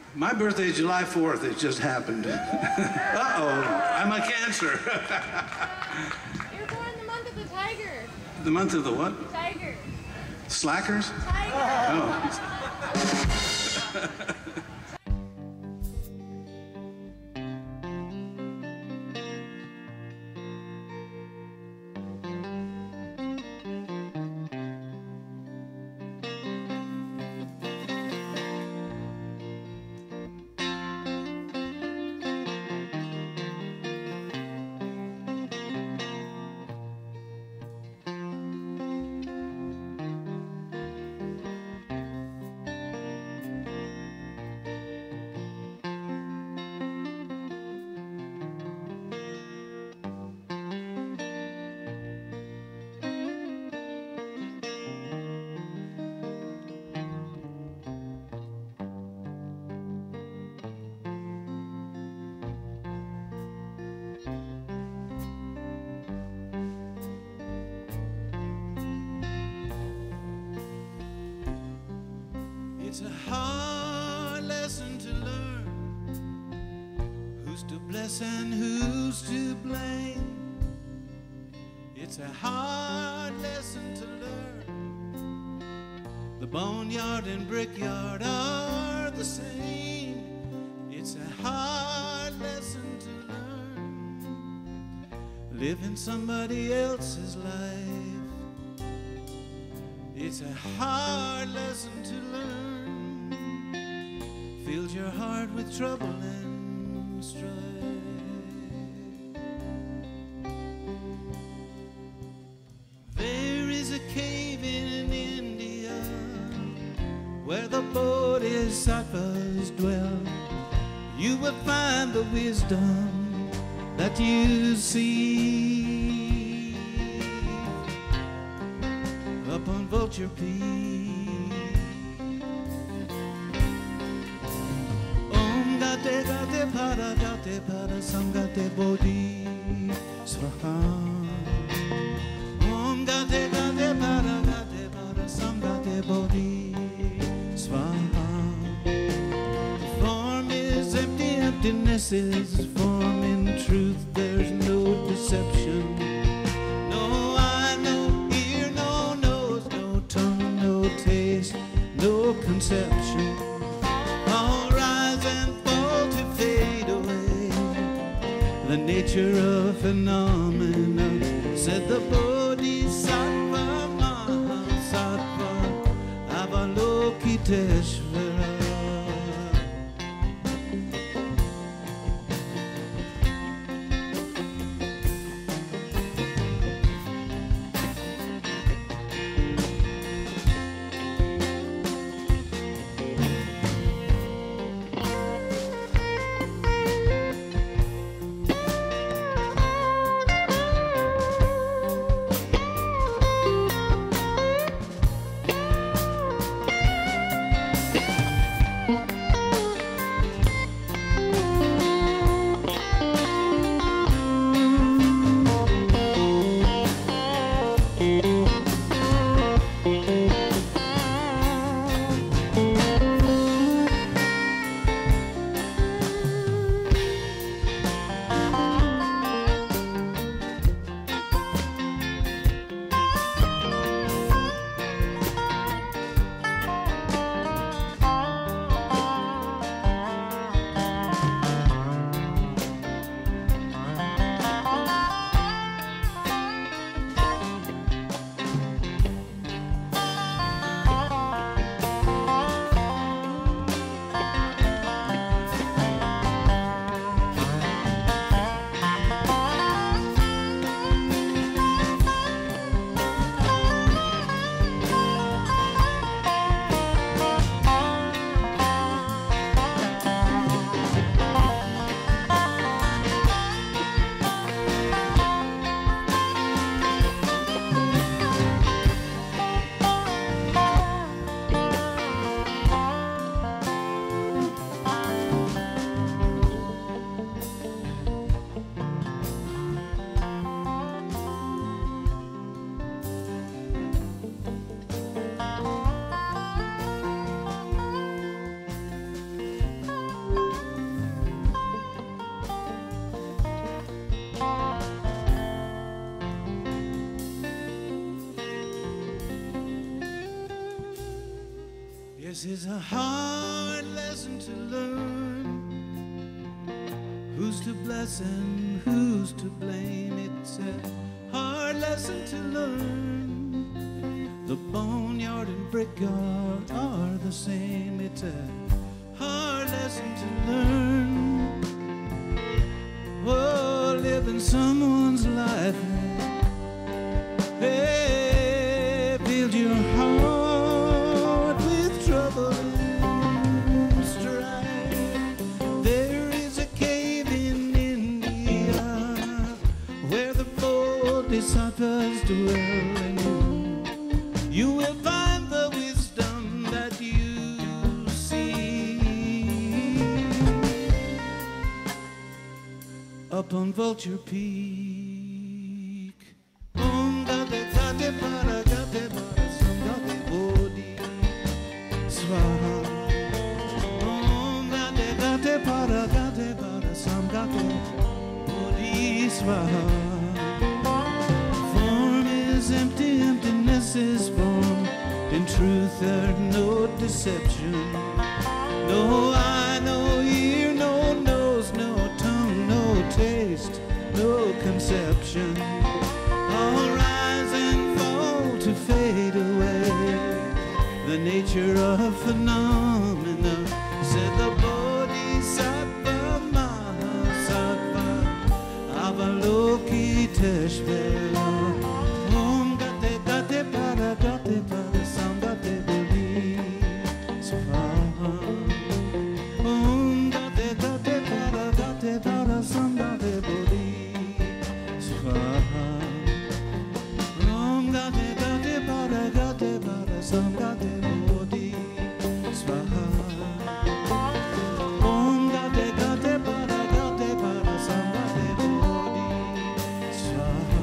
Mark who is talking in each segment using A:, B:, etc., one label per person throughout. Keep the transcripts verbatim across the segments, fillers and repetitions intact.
A: My birthday is July fourth. It just happened. Uh-oh, I'm a Cancer.
B: You're born the month of the tiger.
A: The month of the what?
B: Tiger.
A: Slackers?
B: Tiger.
A: Oh.
C: It's a hard lesson to learn, who's to bless and who's to blame. It's a hard lesson to learn, the boneyard and brickyard are the same. It's a hard lesson to learn, living somebody else's life. It's a hard lesson to learn, fills your heart with trouble and strife. There is a cave in India where the bodhisattvas dwell. You will find the wisdom that you see up on Vulture Peak. Gate gate para gate para sangate bodhi swaha. Om gate gate para gate para sangate bodhi swaha. Form is empty, emptiness is form. In truth there's no deception. No eye, no ear, no nose, no tongue, no taste, no conception. All rise and the nature of phenomena, said the Bodhisattva Mahasattva Avalokiteshvara. This is a hard lesson to learn. Who's to bless and who's to blame? It's a hard lesson to learn. The boneyard and brickyard are the same. It's a hard lesson to learn. Oh, living someone's life. Hey, build your heart with trouble and strife. There is a cave in India where the bodhisattvas dwell, and you, you will find the wisdom that you see up on Vulture Peak. Om gate gate para gate para samgate bodhi swaha. Om gate gate para gate para samgate bodhi swaha. Form is empty, emptiness is form. In truth there's no deception. No eye, no ear, no nose, no tongue, no taste, no conception. All rise and fall to fade away. The nature of phenomena, said the Bodhisattva Mahasattva Avalokiteshvara. Om gate gate para gate para samgate bodhi swaha. Om gate gate para gate para samgate bodhi swaha. Om gate gate para gate para samgate bodhi swaha. Om gate gate para gate para samgate bodhi swaha.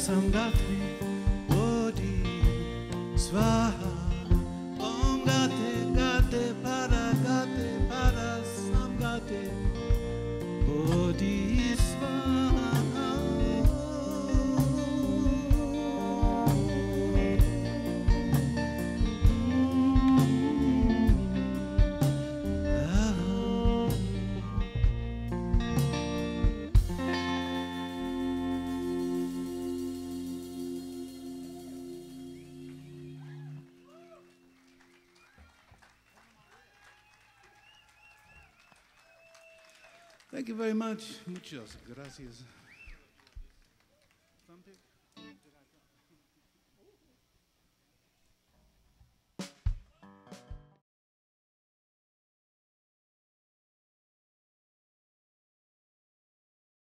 C: Samgate, Bodhi, Swaha, Om Gate, Gate, Para, Gate, Para, Samgate, Bodhi, Swaha. Thank you very much. Muchas gracias.